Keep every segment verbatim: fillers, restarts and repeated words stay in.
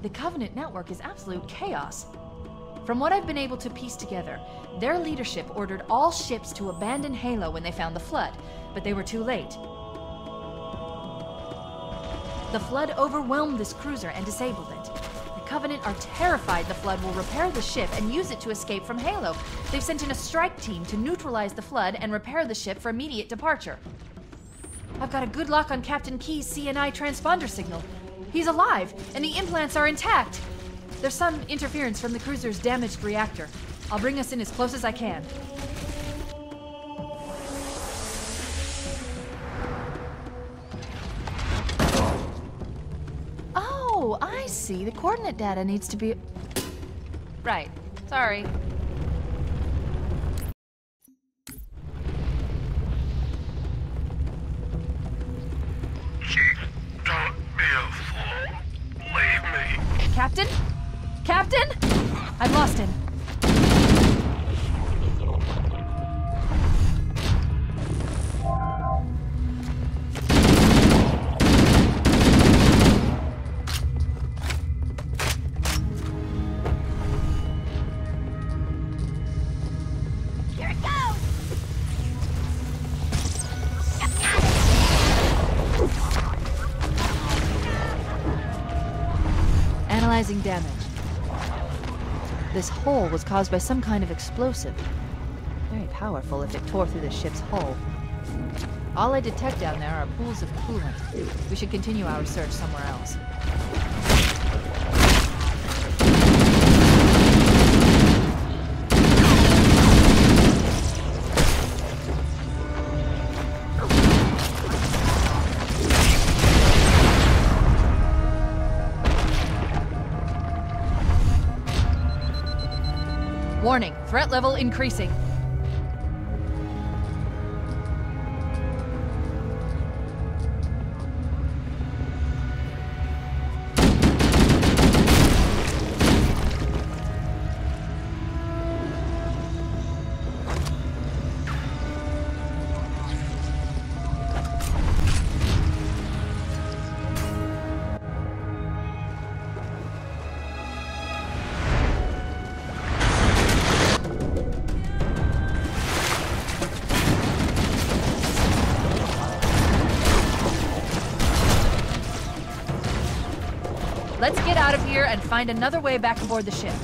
The Covenant network is absolute chaos. From what I've been able to piece together, their leadership ordered all ships to abandon Halo when they found the Flood, but they were too late. The Flood overwhelmed this cruiser and disabled it. The Covenant are terrified the Flood will repair the ship and use it to escape from Halo. They've sent in a strike team to neutralize the Flood and repair the ship for immediate departure. I've got a good lock on Captain Key's C N I transponder signal. He's alive, and the implants are intact. There's some interference from the cruiser's damaged reactor. I'll bring us in as close as I can. Oh, I see. The coordinate data needs to be... Right. Sorry. Chief, don't be a fool. Leave me. Captain? Captain? I've lost him. Here it goes! Analyzing damage. This hole was caused by some kind of explosive. Very powerful if it tore through the ship's hull. All I detect down there are pools of coolant. We should continue our search somewhere else. Warning, threat level increasing. Let's get out of here and find another way back aboard the ship.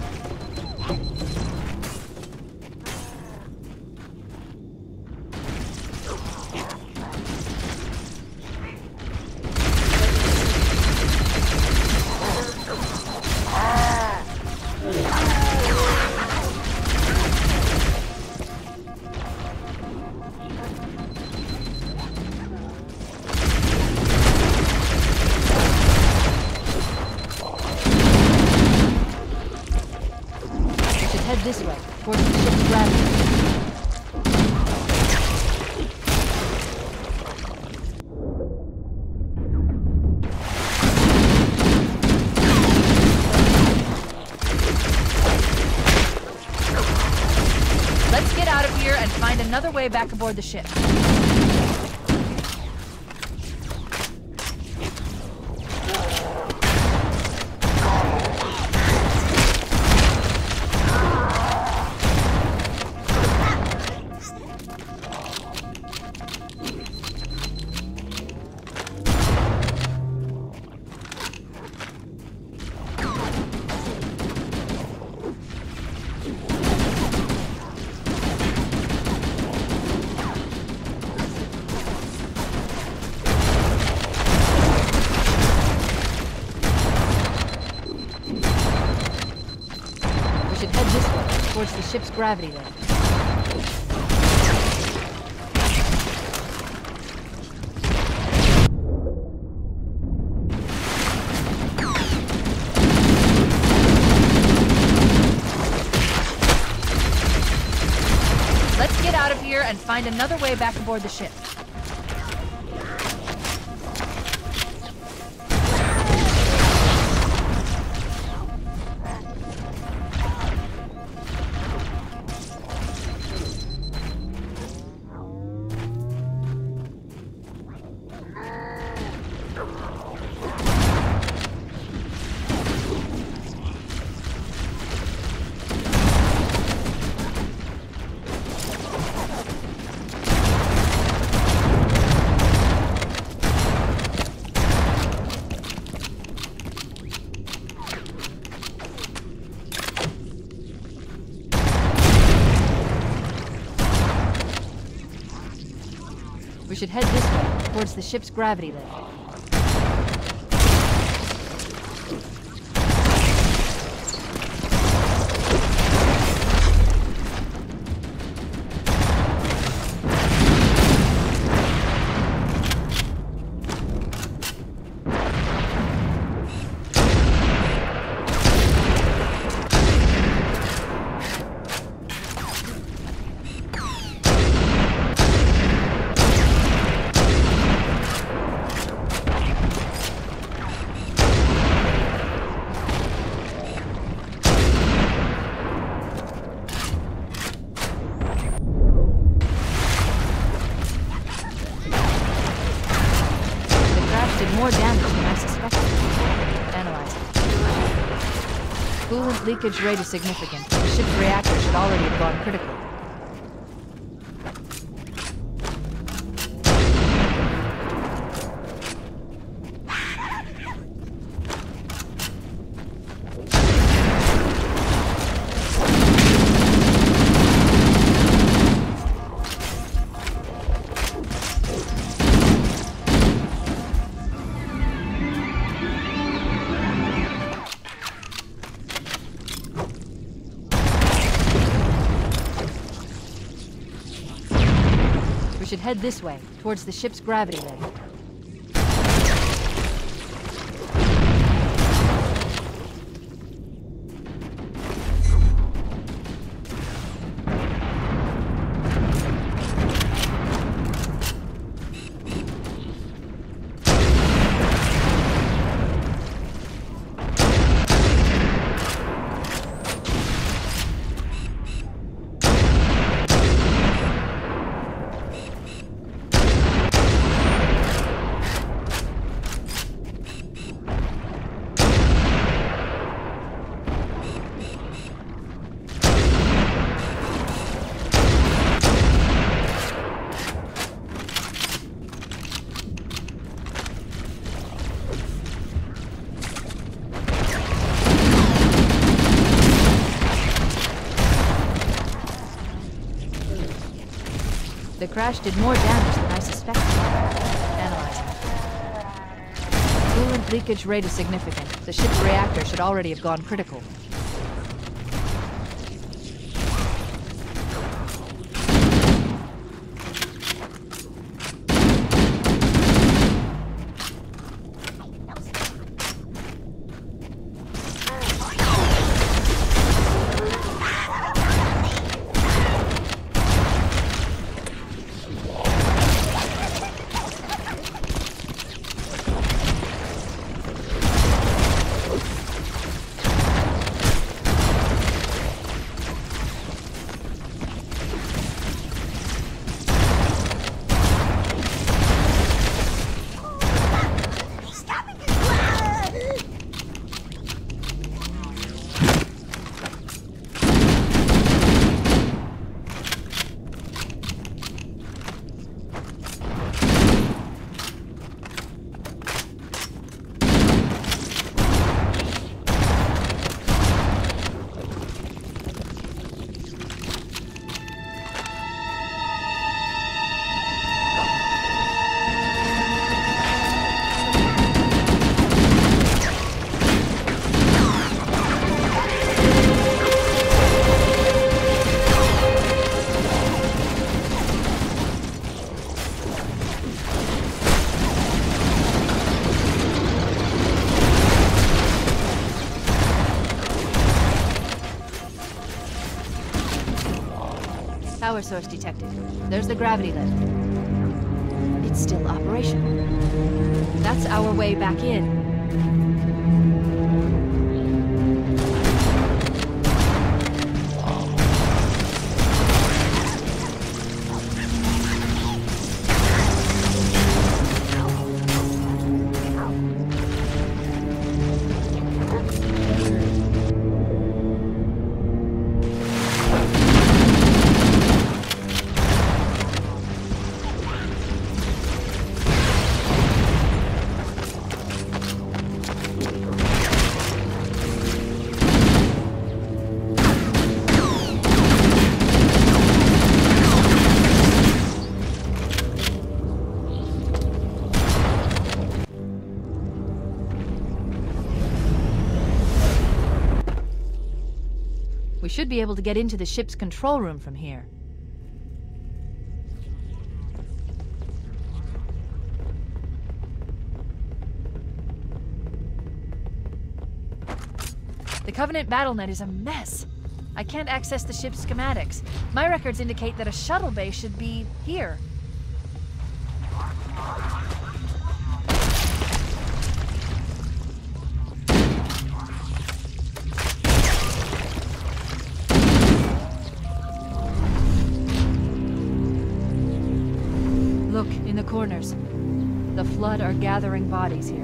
Head this way, towards the ship's gravity. Let's get out of here and find another way back aboard the ship. Towards the ship's gravity then. Let's get out of here and find another way back aboard the ship. should head this way, towards the ship's gravity lift. More damage than I suspected. Analyzing. Coolant leakage rate is significant. The ship's reactor should already have gone critical. We should head this way, towards the ship's gravity lift. The crash did more damage than I suspected. Analyzing. Coolant leakage rate is significant. The ship's reactor should already have gone critical. Power source detected. There's the gravity lift. It's still operational. That's our way back in. should be able to get into the ship's control room from here. The Covenant BattleNet is a mess. I can't access the ship's schematics. My records indicate that a shuttle bay should be here. Look, in the corners. The Flood are gathering bodies here.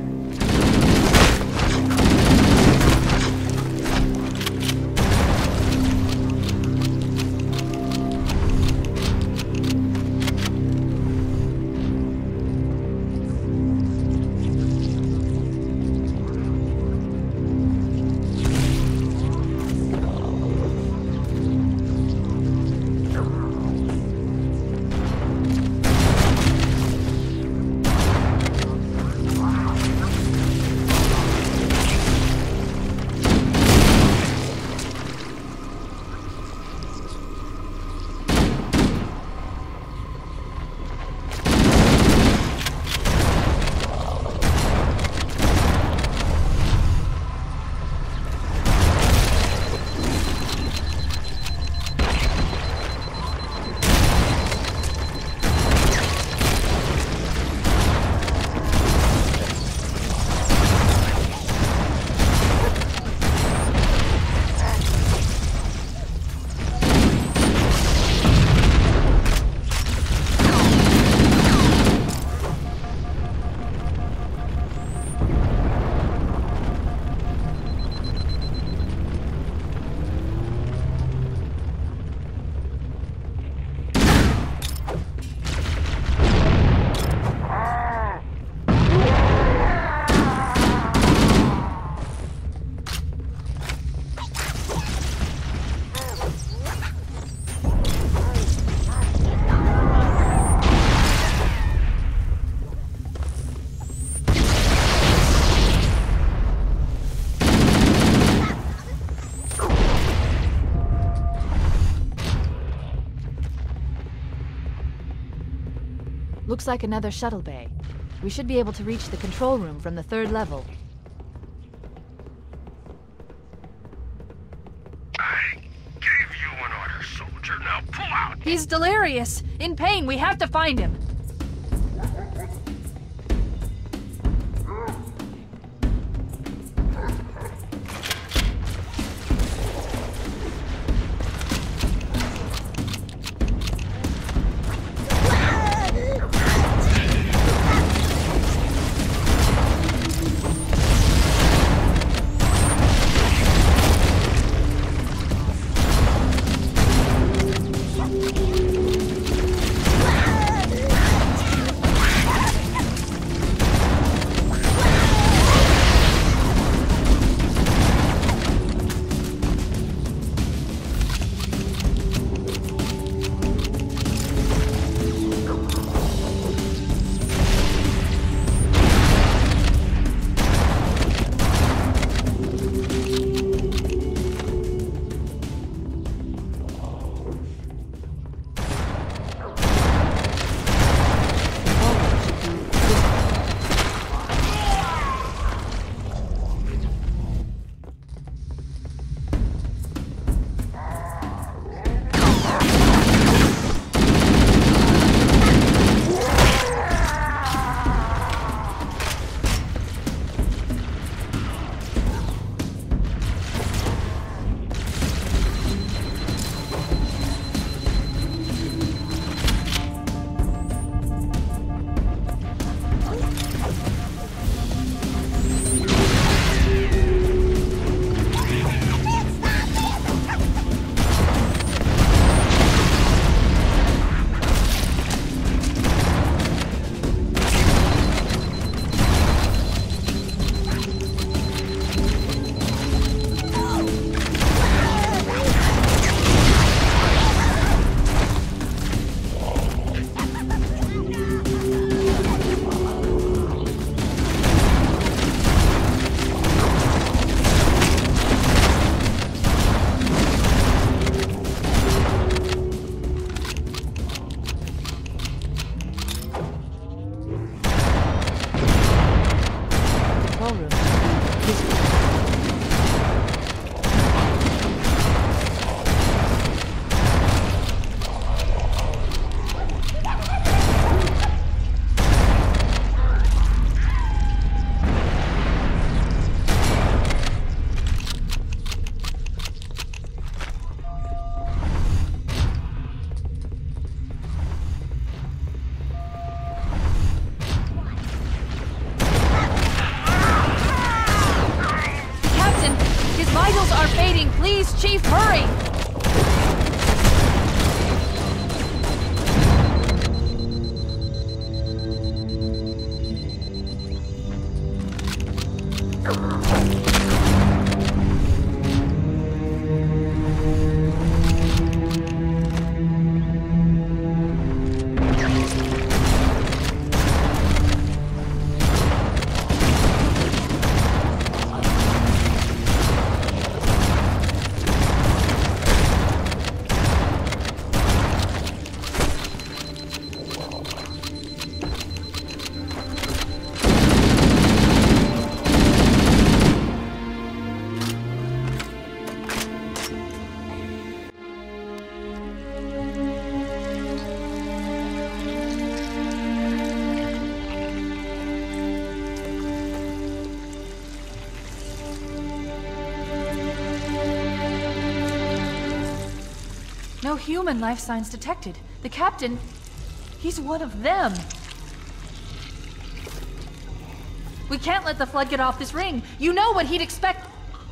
Looks like another shuttle bay. We should be able to reach the control room from the third level. I gave you an order, soldier. Now pull out! He's delirious! In pain! We have to find him! signals are fading. Please, Chief, hurry! No human life signs detected. The captain, he's one of them. We can't let the Flood get off this ring. You know what he'd expect.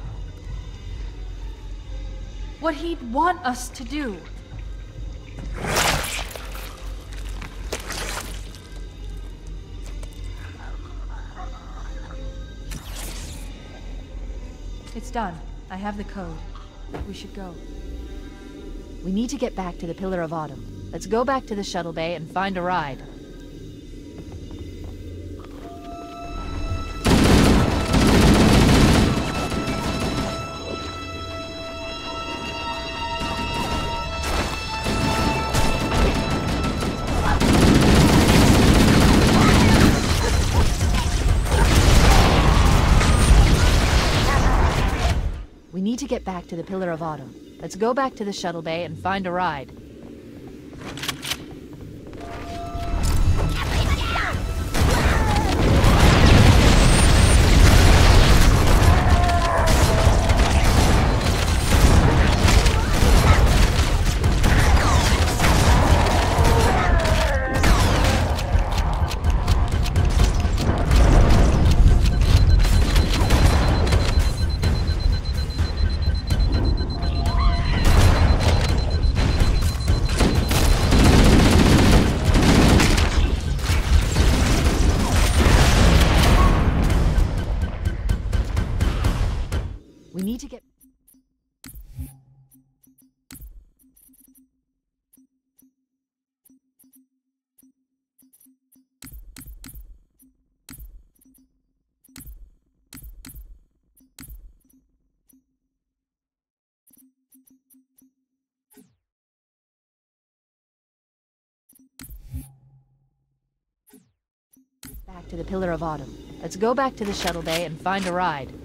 What he'd want us to do. It's done. I have the code. We should go. We need to get back to the Pillar of Autumn. Let's go back to the shuttle bay and find a ride. We need to get back to the Pillar of Autumn. Let's go back to the shuttle bay and find a ride. We need to get... back to the Pillar of Autumn. Let's go back to the shuttle bay and find a ride.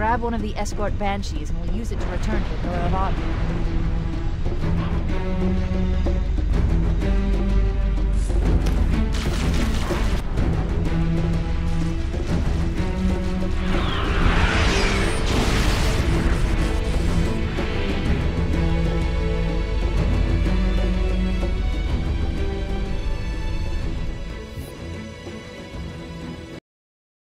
Grab one of the escort banshees and we'll use it to return to the Pillar of Autumn.